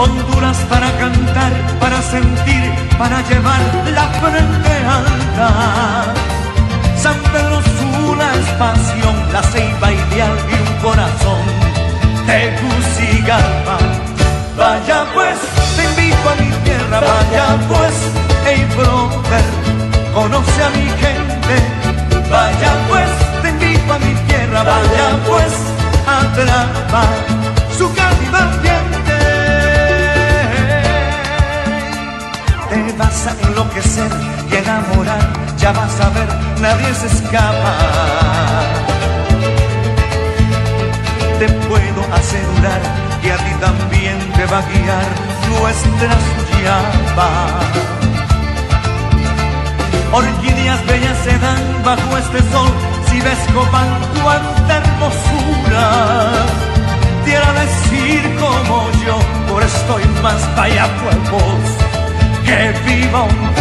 Honduras para cantar, para sentir, para llevar la frente alta. San Pedro Sula es pasión, la Ceiba ideal y un corazón. Tegucigalpa, vaya pues, te invito a mi tierra, vaya pues, hey brother, conoce a mi gente. Vaya pues, te invito a mi tierra, vaya pues, atrapa su cálido ambiente. Te vas a enloquecer y enamorar, ya vas a ver, nadie se escapa. Te puedo asegurar que a ti también te va a guiar nuestras llamas. Orquídeas bellas se dan bajo este sol, si ves Copán, cuánta hermosura. Quiero decir como yo, por esto y más, vaya pueblos, que viva un